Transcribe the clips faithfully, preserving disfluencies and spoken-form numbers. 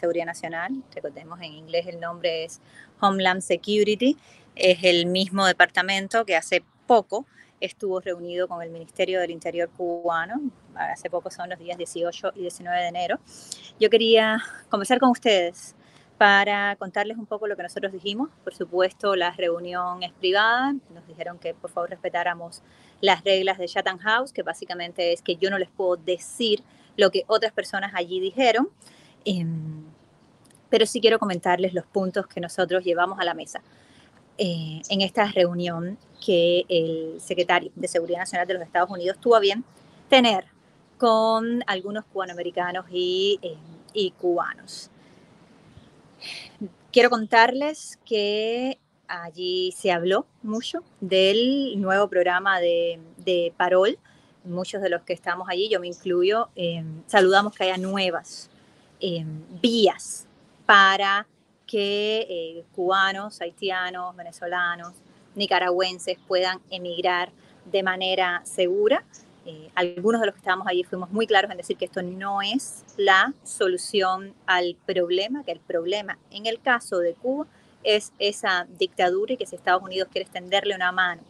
Seguridad Nacional. Recordemos, en inglés el nombre es Homeland Security. Es el mismo departamento que hace poco estuvo reunido con el Ministerio del Interior cubano. Hace poco son los días dieciocho y diecinueve de enero. Yo quería conversar con ustedes para contarles un poco lo que nosotros dijimos. Por supuesto, la reunión es privada. Nos dijeron que por favor respetáramos las reglas de Chatham House, que básicamente es que yo no les puedo decir lo que otras personas allí dijeron, eh, pero sí quiero comentarles los puntos que nosotros llevamos a la mesa eh, en esta reunión que el secretario de Seguridad Nacional de los Estados Unidos tuvo a bien tener con algunos cubanoamericanos y, eh, y cubanos. Quiero contarles que allí se habló mucho del nuevo programa de, de Parol. Muchos de los que estamos allí, yo me incluyo, eh, saludamos que haya nuevas eh, vías para que eh, cubanos, haitianos, venezolanos, nicaragüenses puedan emigrar de manera segura. Eh, algunos de los que estábamos allí fuimos muy claros en decir que esto no es la solución al problema, que el problema en el caso de Cuba es esa dictadura y que si Estados Unidos quiere extenderle una mano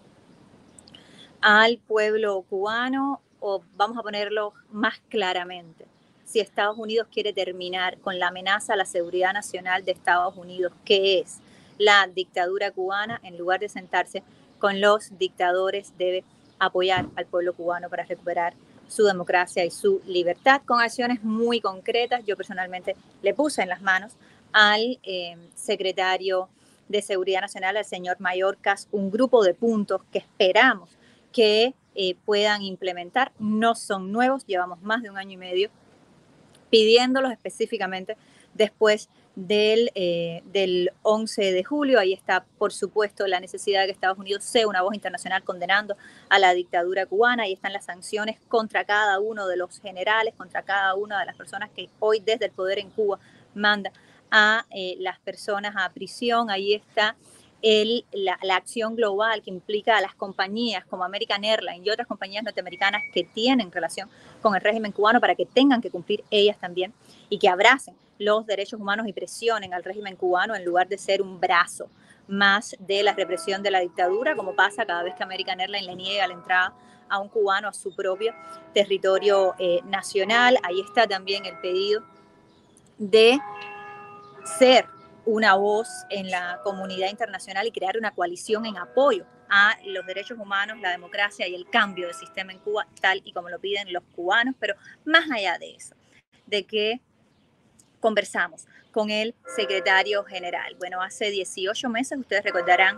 al pueblo cubano, o vamos a ponerlo más claramente, si Estados Unidos quiere terminar con la amenaza a la seguridad nacional de Estados Unidos, que es la dictadura cubana, en lugar de sentarse con los dictadores, debe apoyar al pueblo cubano para recuperar su democracia y su libertad con acciones muy concretas. Yo personalmente le puse en las manos al eh, secretario de Seguridad Nacional, al señor Mayorkas, un grupo de puntos que esperamos que eh, puedan implementar. No son nuevos, llevamos más de un año y medio pidiéndolos específicamente después del, eh, del once de julio. Ahí está, por supuesto, la necesidad de que Estados Unidos sea una voz internacional condenando a la dictadura cubana. Ahí están las sanciones contra cada uno de los generales, contra cada una de las personas que hoy desde el poder en Cuba manda a eh, las personas a prisión. Ahí está el, la, la acción global que implica a las compañías como American Airlines y otras compañías norteamericanas que tienen relación con el régimen cubano para que tengan que cumplir ellas también y que abracen los derechos humanos y presionen al régimen cubano en lugar de ser un brazo más de la represión de la dictadura, como pasa cada vez que American Airlines le niega la entrada a un cubano a su propio territorio eh, nacional. Ahí está también el pedido de ser una voz en la comunidad internacional y crear una coalición en apoyo a los derechos humanos, la democracia y el cambio de sistema en Cuba, tal y como lo piden los cubanos. Pero más allá de eso, de que conversamos con el secretario general. Bueno, hace dieciocho meses, ustedes recordarán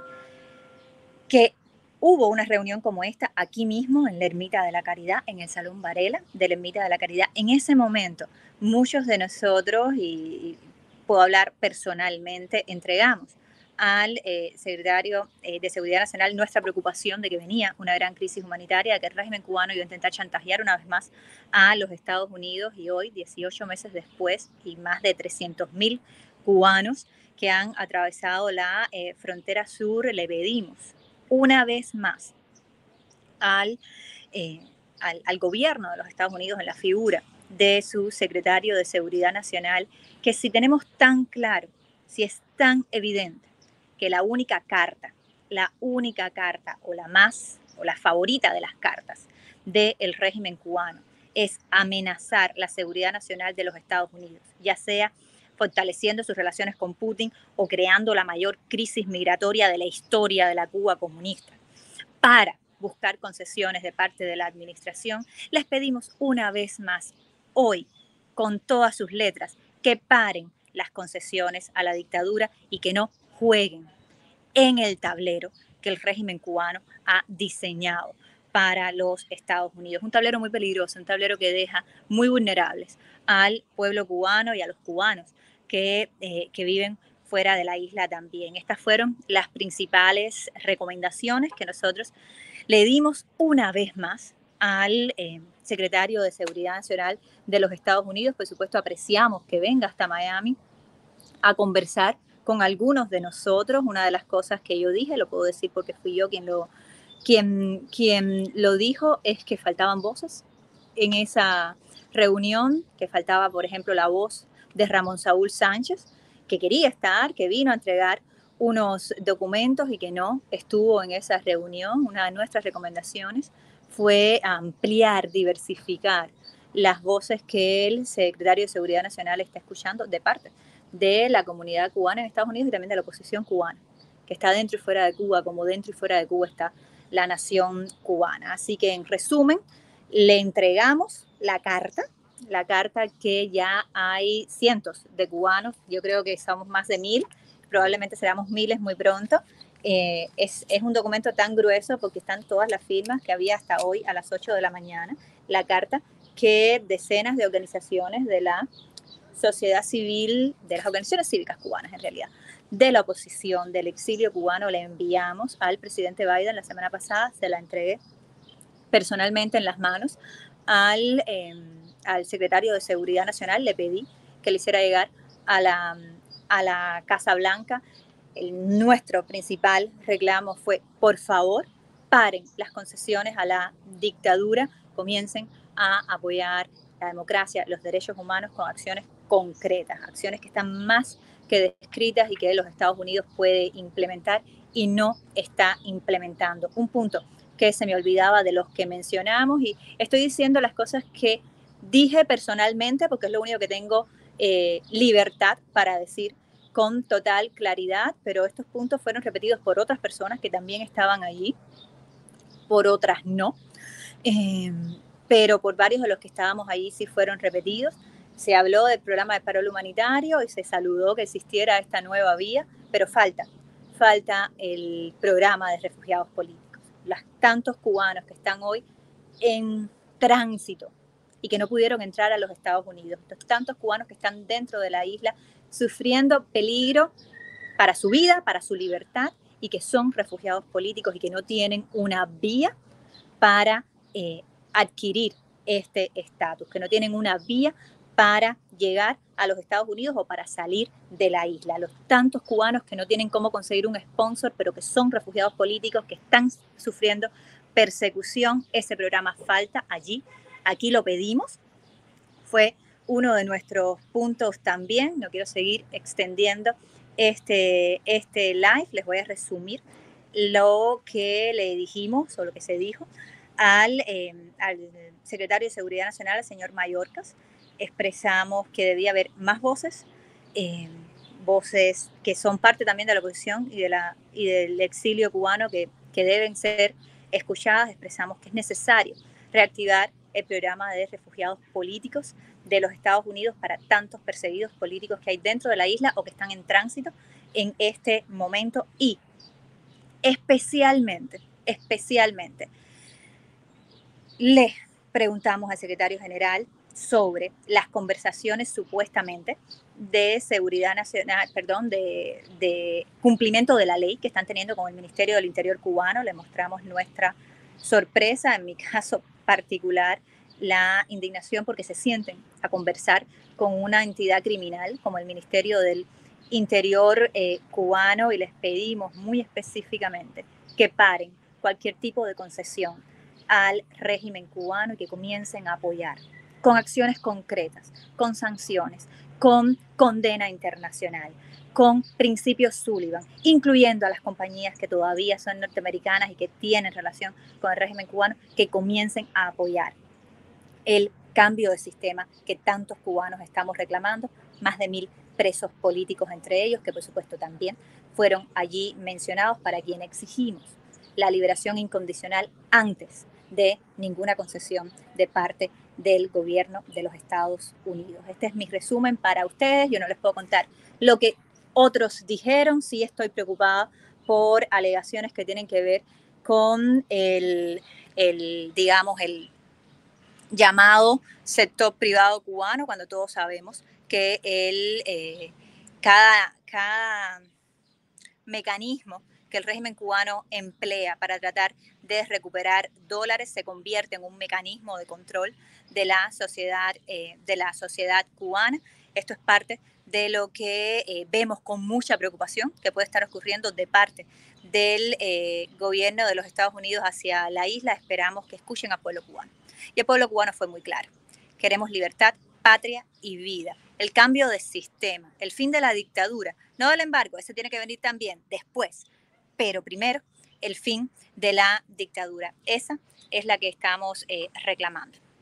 que hubo una reunión como esta aquí mismo en la Ermita de la Caridad, en el Salón Varela de la Ermita de la Caridad. En ese momento, muchos de nosotros, y puedo hablar personalmente, entregamos al eh, secretario eh, de Seguridad Nacional nuestra preocupación de que venía una gran crisis humanitaria, de que el régimen cubano iba a intentar chantajear una vez más a los Estados Unidos, y hoy, dieciocho meses después, y más de trescientos mil cubanos que han atravesado la eh, frontera sur, le pedimos una vez más al, eh, al, al gobierno de los Estados Unidos, en la figura de su secretario de Seguridad Nacional, que si tenemos tan claro, si es tan evidente que la única carta, la única carta o la más, o la favorita de las cartas del régimen cubano es amenazar la seguridad nacional de los Estados Unidos, ya sea fortaleciendo sus relaciones con Putin o creando la mayor crisis migratoria de la historia de la Cuba comunista, para buscar concesiones de parte de la administración, les pedimos una vez más hoy, con todas sus letras, que paren las concesiones a la dictadura y que no jueguen en el tablero que el régimen cubano ha diseñado para los Estados Unidos. Un tablero muy peligroso, un tablero que deja muy vulnerables al pueblo cubano y a los cubanos que, eh, que viven fuera de la isla también. Estas fueron las principales recomendaciones que nosotros le dimos una vez más al eh, secretario de Seguridad Nacional de los Estados Unidos. Por supuesto, apreciamos que venga hasta Miami a conversar con algunos de nosotros. Una de las cosas que yo dije, lo puedo decir porque fui yo quien lo, quien, quien lo dijo, es que faltaban voces en esa reunión, que faltaba, por ejemplo, la voz de Ramón Saúl Sánchez, que quería estar, que vino a entregar unos documentos y que no estuvo en esa reunión. Una de nuestras recomendaciones fue ampliar, diversificar las voces que el secretario de Seguridad Nacional está escuchando de parte de la comunidad cubana en Estados Unidos y también de la oposición cubana, que está dentro y fuera de Cuba, como dentro y fuera de Cuba está la nación cubana. Así que, en resumen, le entregamos la carta, la carta que ya hay cientos de cubanos, yo creo que somos más de mil, probablemente seramos miles muy pronto. Eh, es, es un documento tan grueso porque están todas las firmas que había hasta hoy a las ocho de la mañana, la carta que decenas de organizaciones de la sociedad civil, de las organizaciones cívicas cubanas en realidad, de la oposición, del exilio cubano, le enviamos al presidente Biden la semana pasada, se la entregué personalmente en las manos al, eh, al secretario de Seguridad Nacional, le pedí que le hiciera llegar a la, a la Casa Blanca. El, nuestro principal reclamo fue, por favor, paren las concesiones a la dictadura, comiencen a apoyar la democracia, los derechos humanos con acciones concretas, acciones que están más que descritas y que los Estados Unidos puede implementar y no está implementando. Un punto que se me olvidaba de los que mencionamos, y estoy diciendo las cosas que dije personalmente porque es lo único que tengo eh, libertad para decir con total claridad, pero estos puntos fueron repetidos por otras personas que también estaban allí, por otras no, eh, pero por varios de los que estábamos allí sí fueron repetidos. Se habló del programa de paro humanitario y se saludó que existiera esta nueva vía, pero falta, falta el programa de refugiados políticos. Los tantos cubanos que están hoy en tránsito y que no pudieron entrar a los Estados Unidos, los tantos cubanos que están dentro de la isla sufriendo peligro para su vida, para su libertad, y que son refugiados políticos y que no tienen una vía para eh, adquirir este estatus, que no tienen una vía para llegar a los Estados Unidos o para salir de la isla. Los tantos cubanos que no tienen cómo conseguir un sponsor, pero que son refugiados políticos, que están sufriendo persecución, ese programa falta allí. Aquí lo pedimos, fue uno de nuestros puntos también. No quiero seguir extendiendo este, este live, les voy a resumir lo que le dijimos o lo que se dijo al, eh, al secretario de Seguridad Nacional, el señor Mayorkas. Expresamos que debía haber más voces, eh, voces que son parte también de la oposición y, de la, y del exilio cubano que, que deben ser escuchadas. Expresamos que es necesario reactivar el programa de refugiados políticos de los Estados Unidos para tantos perseguidos políticos que hay dentro de la isla o que están en tránsito en este momento, y especialmente, especialmente le preguntamos al secretario general sobre las conversaciones supuestamente de seguridad nacional, perdón, de, de cumplimiento de la ley que están teniendo con el Ministerio del Interior cubano. Le mostramos nuestra sorpresa, en mi caso particular, la indignación porque se sienten a conversar con una entidad criminal como el Ministerio del Interior eh, cubano, y les pedimos muy específicamente que paren cualquier tipo de concesión al régimen cubano y que comiencen a apoyar con acciones concretas, con sanciones, con condena internacional, con principios Sullivan, incluyendo a las compañías que todavía son norteamericanas y que tienen relación con el régimen cubano, que comiencen a apoyar el cambio de sistema que tantos cubanos estamos reclamando. Más de mil presos políticos entre ellos, que por supuesto también fueron allí mencionados, para quien exigimos la liberación incondicional antes de ninguna concesión de parte del gobierno de los Estados Unidos. Este es mi resumen para ustedes. Yo no les puedo contar lo que otros dijeron. Sí estoy preocupada por alegaciones que tienen que ver con el, el digamos, el llamado sector privado cubano, cuando todos sabemos que el, eh, cada, cada mecanismo que el régimen cubano emplea para tratar de recuperar dólares se convierte en un mecanismo de control de la sociedad, eh, de la sociedad cubana. Esto es parte de lo que eh, vemos con mucha preocupación que puede estar ocurriendo de parte del eh, gobierno de los Estados Unidos hacia la isla. Esperamos que escuchen al pueblo cubano. Y el pueblo cubano fue muy claro. Queremos libertad, patria y vida. el cambio de sistema, el fin de la dictadura, no del embargo, ese tiene que venir también después, pero primero el fin de la dictadura. Esa es la que estamos eh, reclamando.